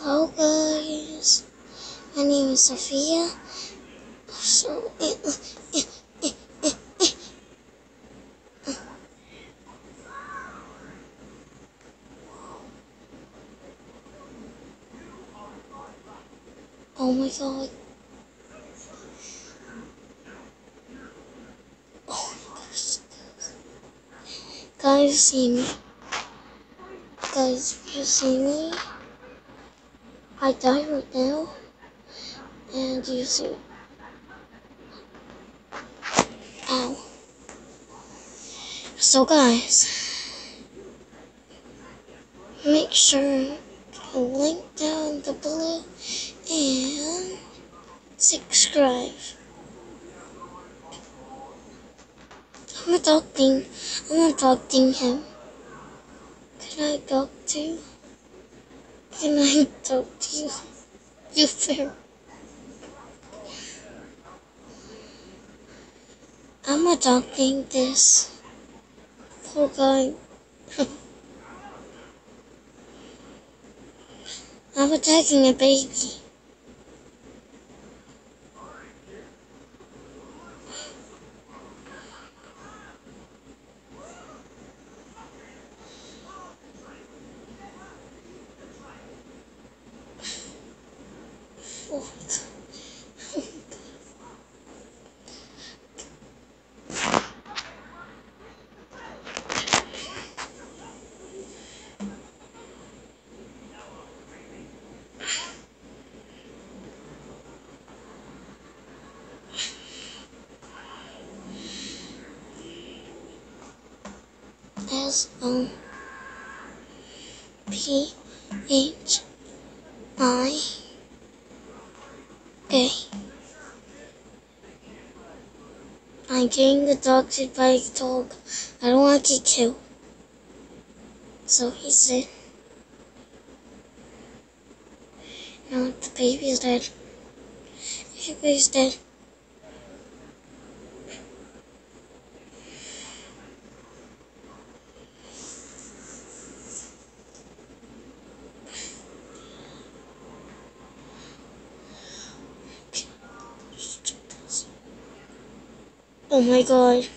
Hello guys, my name is Sophia. So, oh my god. Oh my gosh. Guys, see me. Guys, you see me? I die right now. And you see. Ow. So guys, make sure to link down below and subscribe. I'm adopting him. Can I adopt you? Can I adopt you? You fair. I'm adopting this poor guy. I'm attacking a baby. What? S-O-P-H-I-A. I'm getting adopted by a dog. I don't want to get killed. So he said, no, the baby's dead. The baby's dead. Oh my god.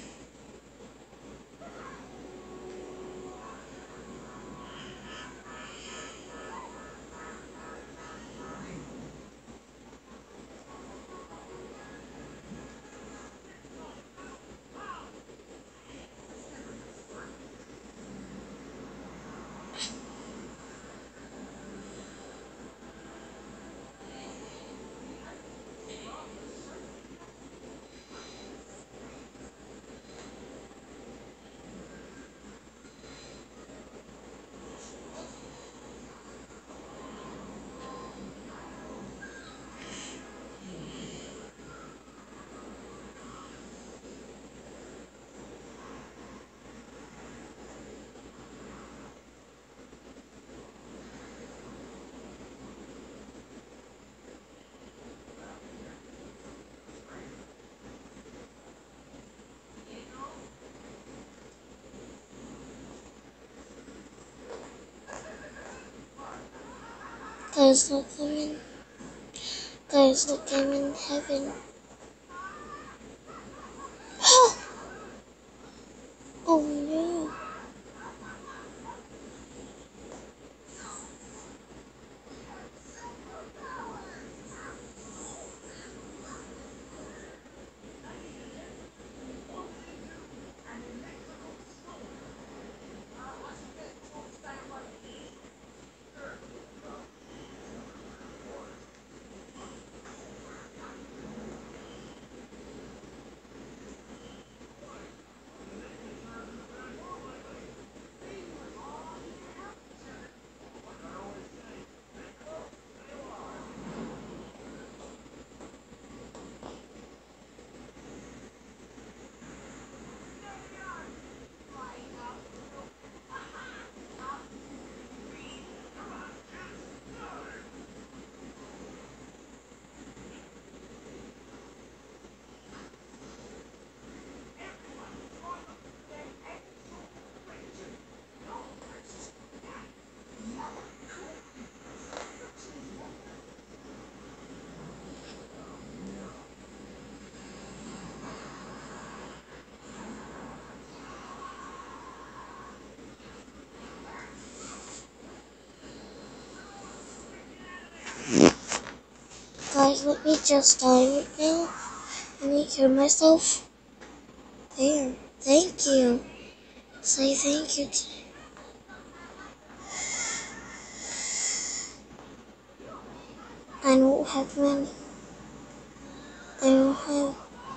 Guys, look, I'm in heaven. Oh no. guys, let me just die right now. I need to hear myself. There. Thank you. Say thank you to... I don't have money. I don't have...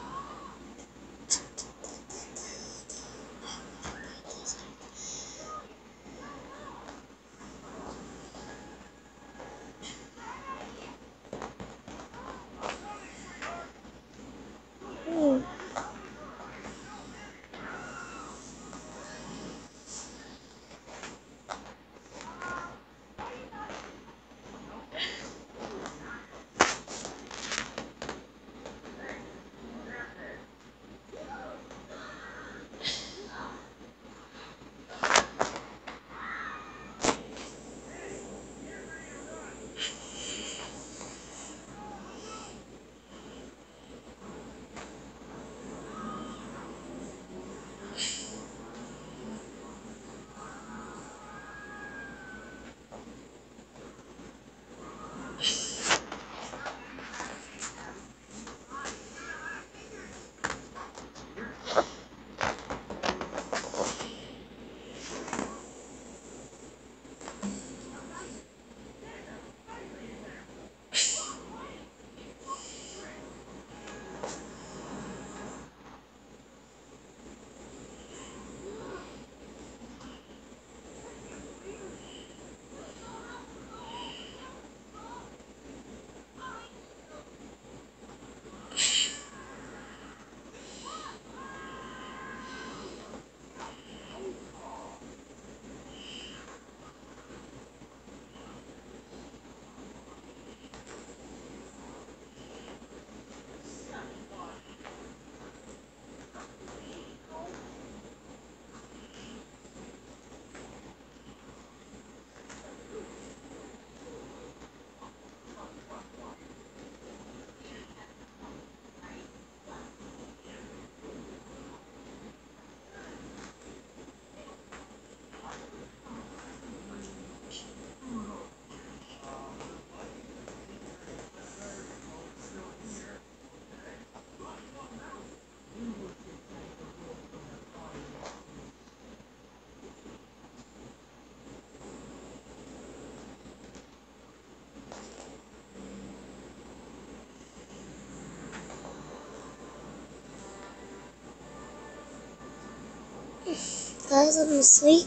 Guys, I'm asleep.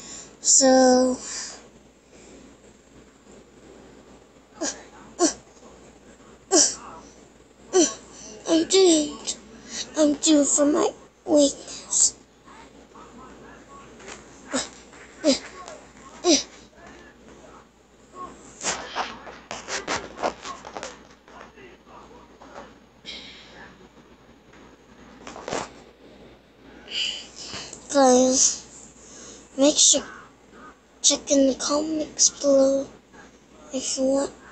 So... I'm doomed. I'm doomed for my weakness. Guys, make sure check in the comments below if you want